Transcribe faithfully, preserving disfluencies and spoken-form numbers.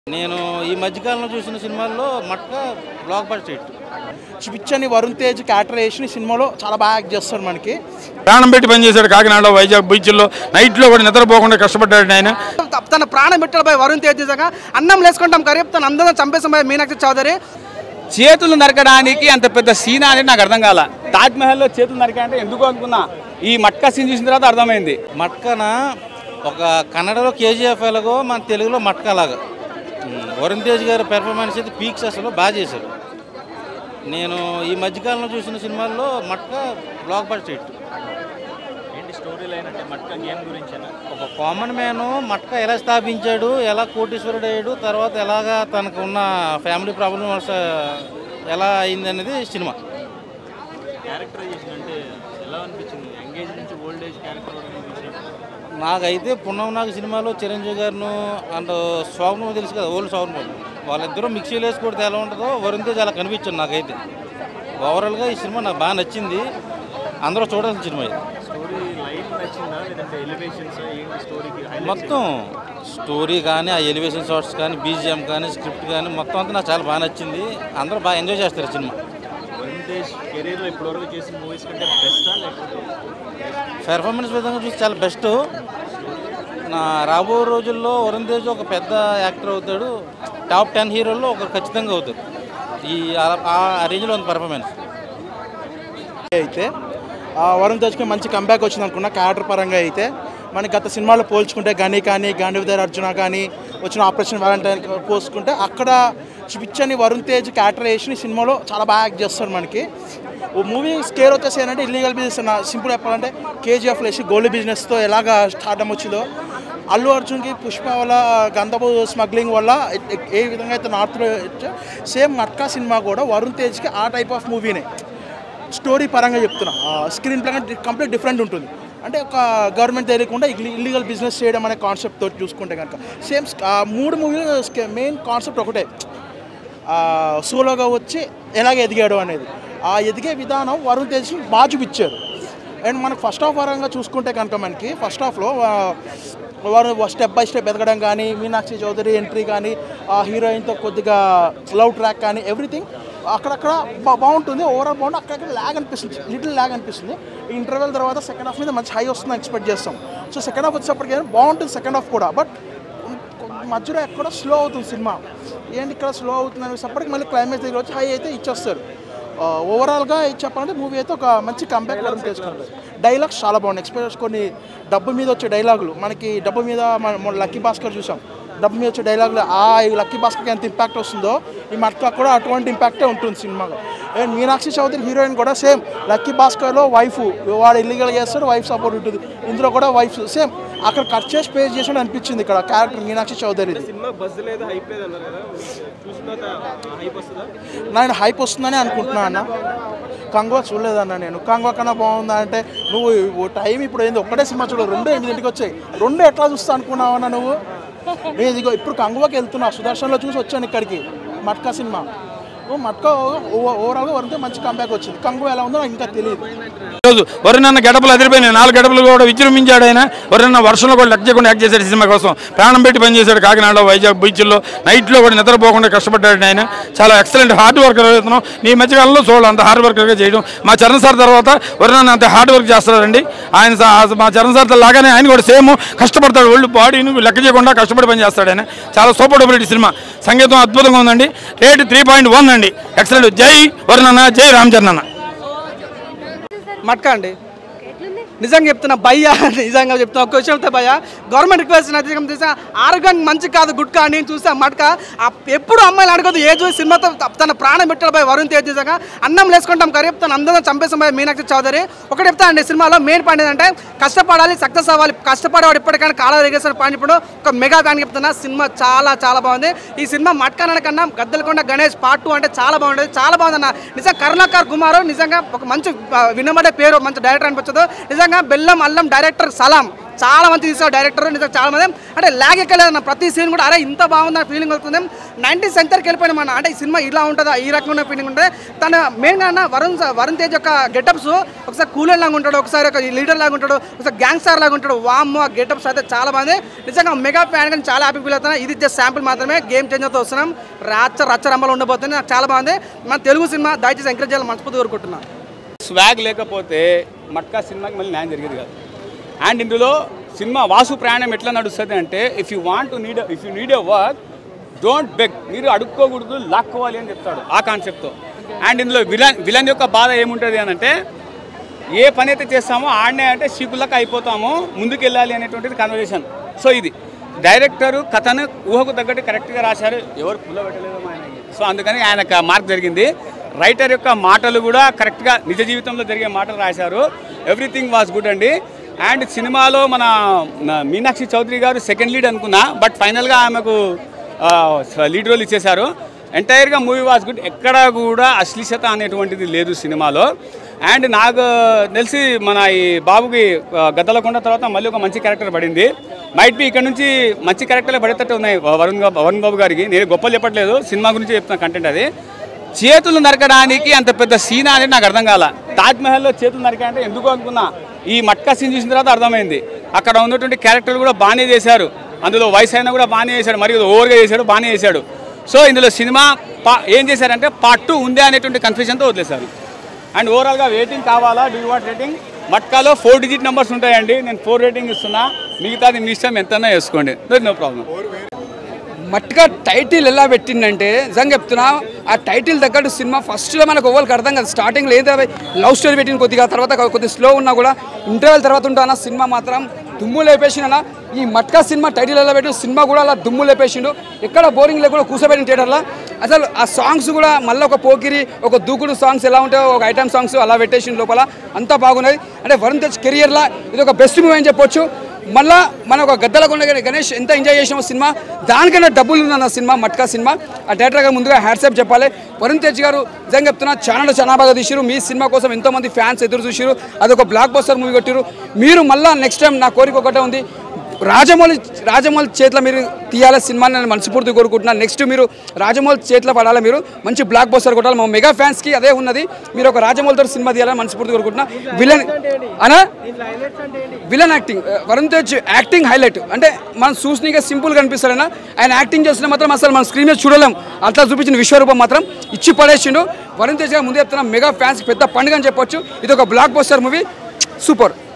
నేను ఈ మధ్యకాలంలో చూసిన సినిమాల్లో మట్కా బ్లాక్ బస్టర్ హిట్. పిచ్చని వరుణ్ తేజ్ క్యారెక్టరైజేషన్ ఈ సినిమాలో చాలా బాగా యాక్ట్ చేస్తాడు. మనకి ప్రాణం పెట్టి పనిచేశాడు. కాకినాడలో వైజాగ్ బీచ్లో నైట్లో కూడా నిద్రపోకుండా కష్టపడ్డాడు ఆయన. తన ప్రాణం పెట్టాడు వరుణ్ తేజ్ నిజంగా అన్నం లేసుకుంటాం కరీబ్ తను అందరం చంపేసాం మీనాక్షి చౌదరి. చేతులు నరకడానికి అంత పెద్ద సీన్ అనేది నాకు అర్థం కాల. తాజ్ మహల్లో చేతులు నరికంటే ఎందుకు అనుకున్నా, ఈ మట్కా సీన్ చూసిన తర్వాత అర్థమైంది. మట్కన ఒక కన్నడలో కేజీఎఫ్ ఎలాగో మన తెలుగులో మట్కా లాగా వరుణ్ తేజ్ గారి పెర్ఫార్మెన్స్ అయితే పీక్స్ అసలు బాగా చేశారు. నేను ఈ మధ్యకాలంలో చూసిన సినిమాల్లో మట్కా బ్లాక్ బస్టర్ హిట్. ఏంటి స్టోరీ లైన్ అంటే మట్కా గేమ్ గురించి ఒక కామన్ మ్యాన్ మట్కా ఎలా స్థాపించాడు, ఎలా కోటీశ్వరుడు అయ్యాడు, తర్వాత ఎలాగా తనకు ఉన్న ఫ్యామిలీ ప్రాబ్లమ్స్ ఎలా అయింది అనేది సినిమా. క్యారెక్టరైజేషన్ అంటే ఎలా అనిపించింది? యంగేజ్ నుంచి ఓల్డ్ ఏజ్ క్యారెక్టర్ నాకైతే పున్నమ నాగ సినిమాలో చిరంజీవి గారిను అండ్ శోభన్ తెలుసు కదా, ఓల్డ్ శోభన్ వాళ్ళిద్దరూ మిక్సీలు వేసుకోవడం ఎలా ఉంటుందో వరుణ్ తేజ్ అలా కనిపించింది నాకైతే. ఓవరాల్గా ఈ సినిమా నాకు బాగా నచ్చింది. అందరూ చూడాల్సిన సినిమా ఇది. స్టోరీ లైన్ నచ్చిందా లేదంటే ఎలివేషన్స్ ఏంటి స్టోరీకి? మొత్తం స్టోరీ కానీ, ఆ ఎలివేషన్ షాట్స్ కానీ, బీజిఎం కానీ, స్క్రిప్ట్ కానీ మొత్తం అంతా నాకు చాలా బాగా నచ్చింది. అందరూ బాగా ఎంజాయ్ చేస్తారు సినిమా. వరుణ్ తేజ్ కెరీర్లో ఇప్పటివరకు చేసిన మూవీస్ కంటే బెస్టా లేకపోతే పెర్ఫార్మెన్స్ విధంగా చూసి చాలా బెస్ట్. నా రాబో రోజుల్లో వరుణ్ తేజ్ ఒక పెద్ద యాక్టర్ అవుతాడు. టాప్ టెన్ హీరోల్లో ఒక ఖచ్చితంగా అవుతాడు. ఈ ఆ రేంజ్లో ఉంది పెర్ఫార్మెన్స్. అయితే వరుణ్ తేజ్కి మంచి కంబ్యాక్ వచ్చింది అనుకున్న క్యారెక్టర్ పరంగా. అయితే మనకి గత సినిమాలో పోల్చుకుంటే గని కానీ, గాంధీవిదర్ అర్జున కానీ, వచ్చిన ఆపరేషన్ వ్యాలంటైన్ పోల్చుకుంటే అక్కడ పిచ్చని వరుణ్ తేజ్ క్యారెక్టరైజేషన్ ఈ సినిమాలో చాలా బాగా యాక్ట్ చేస్తాడు. మనకి ఓ మూవీ స్కేర్ వచ్చేసి ఏంటంటే ఇల్లీగల్ బిజినెస్ అన్న సింపుల్ చెప్పాలంటే కేజీఎఫ్ లేసి గోల్డ్ బిజినెస్తో ఎలాగా స్టార్టమ్ వచ్చిందో, అల్లు అర్జున్కి పుష్ప వల్ల గంధపు స్మగ్లింగ్ వల్ల ఏ విధంగా అయితే నార్త్లో సేమ్ మట్కా సినిమా కూడా వరుణ్ తేజ్కి ఆ టైప్ ఆఫ్ మూవీనే. స్టోరీ పరంగా చెప్తున్నా, స్క్రీన్ ప్లే కంప్లీట్ డిఫరెంట్ ఉంటుంది. అంటే ఒక గవర్నమెంట్ తెలియకుండా ఇల్లీగల్ బిజినెస్ చేయడం అనే కాన్సెప్ట్ తోటి చూసుకుంటే కనుక సేమ్ మూడు మూవీలు మెయిన్ కాన్సెప్ట్ ఒకటే, సోలోగా వచ్చి ఎలాగ ఎదిగాడు అనేది. ఆ ఎదిగే విధానం వరుణ్ తేజ్ని బాగా చూపించారు. అండ్ మనకు ఫస్ట్ హాఫ్ పరంగా చూసుకుంటే కనుక మనకి ఫస్ట్ హాఫ్లో వారు స్టెప్ బై స్టెప్ ఎదగడం కానీ, మీనాక్షి చౌదరి ఎంట్రీ కానీ, ఆ హీరోయిన్తో కొద్దిగా లవ్ ట్రాక్ కానీ ఎవ్రీథింగ్ అక్కడక్కడ బా బాగుంటుంది. ఓవరాల్ బాగుంటుంది. అక్కడక్కడ ల్యాగ్ అనిపిస్తుంది, లిటిల్ ల్యాగ్ అనిపిస్తుంది. ఈ ఇంటర్వెల్ తర్వాత సెకండ్ హాఫ్ మీద మంచి హై వస్తుందని ఎక్స్పెక్ట్ చేస్తాం. సో సెకండ్ హాఫ్ వచ్చేప్పటికీ బాగుంటుంది సెకండ్ హాఫ్ కూడా. బట్ మధ్యలో ఎక్కడ స్లో అవుతుంది సినిమా. ఏంటి ఇక్కడ స్లో అవుతుంది అనేసప్పటికి మళ్ళీ క్లైమాక్స్ దగ్గర వచ్చి హై అయితే ఇచ్చేస్తారు. ఓవరాల్గా చెప్పాలంటే మూవీ అయితే ఒక మంచి కంబ్యాక్ వరకు చేసుకుంటుంది. డైలాగ్స్ చాలా బాగున్నాయి. ఎక్స్పెషల్ కొన్ని డబ్బు మీద వచ్చే డైలాగులు, మనకి డబ్బు మీద మన లక్కీ భాస్కర్ చూసాం, డబ్బు మీద వచ్చే డైలాగులు ఆ లక్కీ భాస్కర్కి ఎంత ఇంపాక్ట్ వస్తుందో ఈ మట్కా కూడా అటువంటి ఇంపాక్టే ఉంటుంది సినిమాలో. అండ్ మీనాక్షి చౌదరి హీరోయిన్ కూడా సేమ్ లక్కీ భాస్కర్లో వైఫ్, వాడు ఇల్లీగల్ చేస్తాడు, వైఫ్ సపోర్ట్ ఉంటుంది. ఇందులో కూడా వైఫ్ సేమ్ అక్కడ కట్ చేసి పే చేసాడు అనిపించింది ఇక్కడ క్యారెక్టర్ మీనాక్షి చౌదరి. నేను హైప్ వస్తుందని అనుకుంటున్నా అన్న. కంగువా చూడలేదన్న నేను. కంగువా కన్నా బాగుందా అంటే నువ్వు టైం ఇప్పుడు ఏంది ఒక్కటే సినిమా చూడ, రెండు ఎనిమిదింటికి వచ్చాయి, రెండు ఎట్లా చూస్తా అనుకున్నావన్నా నువ్వు? నేను ఇదిగో ఇప్పుడు కంగువాకి వెళ్తున్నా, సుదర్శన్లో చూసి వచ్చాను ఇక్కడికి మట్కా సినిమా. మట్కా ఓవరాల్గా వరుణ్ మంచి కంబ్యాక్ వచ్చింది. కంగువా ఎలా ఉందో నాకు ఇంకా తెలియదు. ఈరోజు వరుణ్ అన్న గడపలు అదిరిపోయినాయి. నాలుగు గడపలు కూడా విజృంభించాడు ఆయన. వరుణ్ అన్న వర్షంలో కూడా లెక్క చేయకుండా యాక్ట్ చేశాడు సినిమా కోసం. ప్రాణం పెట్టి పనిచేశాడు. కాకినాడలో వైజాగ్ బీచ్లో నైట్లో కూడా నిద్రపోకుండా కష్టపడ్డాడు ఆయన. చాలా ఎక్సలెంట్ హార్డ్ వర్కర్ అవుతున్నాం. నీ మధ్యకాలంలో చూడాలి అంత హార్డ్ వర్కర్గా చేయడం. మా చరణ్ సార్ తర్వాత వరుణ్ అన్న అంత హార్డ్ వర్క్ చేస్తాడండి ఆయన. మా చరణ్ సార్ లాగానే ఆయన కూడా సేమ్ కష్టపడతాడు. ఒళ్ళు బాడీని లెక్క చేయకుండా కష్టపడి పని చేస్తాడు ఆయన. చాలా సూపర్ డూపర్ సినిమా. సంగీతం అద్భుతంగా ఉందండి. రేట్ త్రీ పాయింట్ వన్ అండి. ఎక్సలెంట్. జై వరుణ్ అన్న, జై రామ్ చరణ్ అన్న. మట్కా అండి నిజంగా చెప్తున్నా భయ్యా, నిజంగా చెప్తున్నా ఒక విషయం అయితే భయ్యా, గవర్నమెంట్ రిక్వెస్ట్ ఆరోగ్యం మంచి కాదు గుట్కా అని చూసా మట్కా. ఎప్పుడు అమ్మాయిలు అడగదు ఏ చూసి సినిమాతో తన ప్రాణం పెట్టాడు భయ వరుణ్ తేజ్ నిజంగా అన్నం లేసుకుంటాం కరీబ్ తను అందరం చంపేసాం భయ మీనాక్షి చౌదరి. ఒకటి చెప్తానండి సినిమాలో మెయిన్ పాయింట్ ఏంటంటే కష్టపడాలి, సక్సెస్ అవ్వాలి. కష్టపడేవాడు ఇప్పటికైనా కాళ్ళ దిగేసిన పాయింట్ ఇప్పుడు ఒక మెగా దానికి చెప్తున్నా. సినిమా చాలా చాలా బాగుంది. ఈ సినిమా మట్కా నడకన్నా గద్దలకొండ గణేష్ పార్ట్ టూ అంటే చాలా బాగుంటుంది, చాలా బాగుందన్న. నిజంగా కరుణాకర్ కుమార్ నిజంగా ఒక మంచి వినబడే పేరు, మంచి డైరెక్టర్ అనిపించదు నిజంగా. బెల్లం అల్లం డైరెక్టర్ సలాం చాలా మంది తీసారు డైరెక్టర్, నిజంగా చాలా మంది అంటే లాగ్ ఎక్కలేదు. ప్రతి సీన్ కూడా అరే ఇంత బాగుందని ఫీలింగ్ వస్తుంది. నైన్టీ సెంచరీకి వెళ్ళిపోయిన మన అంటే ఈ సినిమా ఇలా ఉంటుందా, ఈ రకమైన ఫీలింగ్ ఉంటుంది. తన మెయిన్గా అన్న వరుణ్ వరుణ్ తేజ్ యొక్క గెటప్స్ ఒకసారి కూలర్ లాగా ఉంటాడు, ఒకసారి ఒక లీడర్ లాగా ఉంటాడు, ఒకసారి గ్యాంగ్స్టర్ లాగా ఉంటాడు. వామ్ ఆ గెటప్స్ అయితే చాలా బాగుంది. నిజంగా మెగా ఫ్యాన్ కానీ చాలా హ్యాపీ ఫీల్ అవుతున్నా. ఇది జస్ట్ శాంపుల్ మాత్రమే, గేమ్ చేంజర్తో వస్తున్నాం. రచ్చ రచ్చ రంబలు ఉండబోతుంది. నాకు చాలా బాగుంది. మన తెలుగు సినిమా దయచేసి ఎంకరేజ్ చేయాలని మనస్ఫూర్తి కోరుకుంటున్నాను. స్వాగ్ లేకపోతే మట్కా సినిమాకి మళ్ళీ న్యాయం జరిగేది కాదు. అండ్ ఇందులో సినిమా వాసు ప్రయాణం ఎట్లా నడుస్తుంది అంటే if you want to need if you need a work don't beg, మీరు అడుక్కోకూడదు లాక్కోవాలి అని చెప్తాడు ఆ కాన్సెప్ట్తో. అండ్ ఇందులో విలన్ విలన్ యొక్క బాధ ఏముంటుంది అని అంటే ఏ పని అయితే చేస్తామో ఆడనే అంటే చీకులక అయిపోతామో, ముందుకు వెళ్ళాలి అనేటువంటిది కన్వర్జేషన్. సో ఇది డైరెక్టరు కథను ఊహకు తగ్గట్టు కరెక్ట్గా రాశారు, ఎవరు పుల్ల పెట్టలేదు ఆయన. సో అందుకని ఆయనకు మార్క్ జరిగింది. రైటర్ యొక్క మాటలు కూడా కరెక్ట్గా నిజ జీవితంలో జరిగే మాటలు రాశారు. ఎవ్రీథింగ్ వాజ్ గుడ్ అండి. అండ్ సినిమాలో మన మీనాక్షి చౌదరి గారు సెకండ్ లీడ్ అనుకున్నా, బట్ ఫైనల్గా ఆమెకు లీడ్ రోల్ ఇచ్చేశారు. ఎంటైర్గా మూవీ వాజ్ గుడ్. ఎక్కడ కూడా అశ్లీలత అనేటువంటిది లేదు సినిమాలో. అండ్ నాకు తెలిసి మన ఈ బాబుకి గద్దలకొండ తర్వాత మళ్ళీ ఒక మంచి క్యారెక్టర్ పడింది. మైట్ బి ఇక్కడ నుంచి మంచి క్యారెక్టర్లే పడేటట్టు ఉన్నాయి వరుణ్ వరుణ్ బాబు గారికి. నేను గొప్పలు చెప్పట్లేదు, సినిమా గురించి చెప్తున్నా కంటెంట్ అది. చేతులు నరకడానికి అంత పెద్ద సీనా అనేది నాకు అర్థం కాల. తాజ్మహల్లో చేతులు నరికాయంటే ఎందుకు అనుకున్నా, ఈ మట్కా సీన్ చూసిన తర్వాత అర్థమైంది. అక్కడ ఉన్నటువంటి క్యారెక్టర్లు కూడా బాగానే చేశారు. అందులో వయసు అయినా కూడా బాగానే చేశాడు, మరియు ఓవర్గా చేశాడు, బాగానే చేశాడు. సో ఇందులో సినిమా పా ఏం చేశారంటే పార్ట్ టూ ఉందే అనేటువంటి కన్ఫ్యూజన్తో వదిలేశారు. అండ్ ఓవరాల్గా రేటింగ్ కావాలా, డూ యూ వాంట్ రేటింగ్? మట్కాలో ఫోర్ డిజిట్ నెంబర్స్ ఉంటాయండి, నేను ఫోర్ రేటింగ్ ఇస్తున్నా. మిగతాది మీ ఇష్టం ఎంతైనా వేసుకోండి, నో ప్రాబ్లం. మట్కా టైటిల్ ఎలా పెట్టిందంటే నిజంగా చెప్తున్నా, ఆ టైటిల్ తగ్గట్టు సినిమా ఫస్ట్లో మనకు ఓవర్కి అర్థం కాదు. స్టార్టింగ్లో ఏదో లవ్ స్టోరీ పెట్టింది, కొద్దిగా తర్వాత కొద్దిగా స్లో ఉన్నా కూడా ఇంటర్వెల్ తర్వాత ఉంటానా సినిమా మాత్రం దుమ్ము లేపేసిండనా. ఈ మట్కా సినిమా టైటిల్ ఎలా పెట్టి సినిమా కూడా అలా దుమ్ము లేపేసిండు. ఎక్కడ బోరింగ్ లేకుండా కూర్చోబెట్టిన థియేటర్లో. అసలు ఆ సాంగ్స్ కూడా మళ్ళీ ఒక పోకిరి ఒక దూకుడు సాంగ్స్ ఎలా ఉంటాయో ఒక ఐటమ్ సాంగ్స్ అలా పెట్టేసిన లోపల అంతా బాగున్నది. అంటే వరుణ్ తేజ్ కెరియర్లో ఇది ఒక బెస్ట్ మూవీ అని చెప్పొచ్చు. మళ్ళీ మన ఒక గద్దలకొండ గణేష్ ఎంత ఎంజాయ్ చేసామో సినిమా, దానికన్నా డబ్బులు ఉందన్న సినిమా మట్కా సినిమా. ఆ డైరెక్టర్ గారు ముందుగా హ్యాట్సాప్ చెప్పాలి. వరుణ్ తేజ్ గారు నిజంగా చెప్తున్నా చాలా చాలా బాగా తీసారు. మీ సినిమా కోసం ఎంతోమంది ఫ్యాన్స్ ఎదురు చూసారు, అదొక బ్లాక్ బస్టర్ మూవీ కొట్టారు. మీరు మళ్ళీ నెక్స్ట్ టైం నా కోరిక ఒకటే ఉంది, రాజమౌళి రాజమౌళి చేతిలో మీరు తీయాలి సినిమాని నేను మనస్ఫూర్తి కోరుకుంటున్నాను. నెక్స్ట్ మీరు రాజమౌళి చేతిలో పడాలి, మీరు మంచి బ్లాక్ బస్టర్ కొట్టాలి. మా మెగా ఫ్యాన్స్కి అదే ఉన్నది, మీరు ఒక రాజమౌళితో సినిమా తీయాలని మనస్ఫూర్తి కోరుకుంటున్నా. విలన్ అనా villain acting, Varun Tej acting highlight. అంటే మనం చూసినగా సింపుల్గా కనిపిస్తాడైనా, ఆయన యాక్టింగ్ చేసిన మాత్రం అసలు మన స్క్రీన్ మీద చూడలేం. అట్లా చూపించిన విశ్వరూపం మాత్రం ఇచ్చి పడేసిండు. వరుణ్ తేజ్ గారు ముందు చెప్తున్నా, మెగా ఫ్యాన్స్కి పెద్ద పండుగ అని చెప్పొచ్చు. ఇది ఒక బ్లాక్ బస్టర్ మూవీ, సూపర్.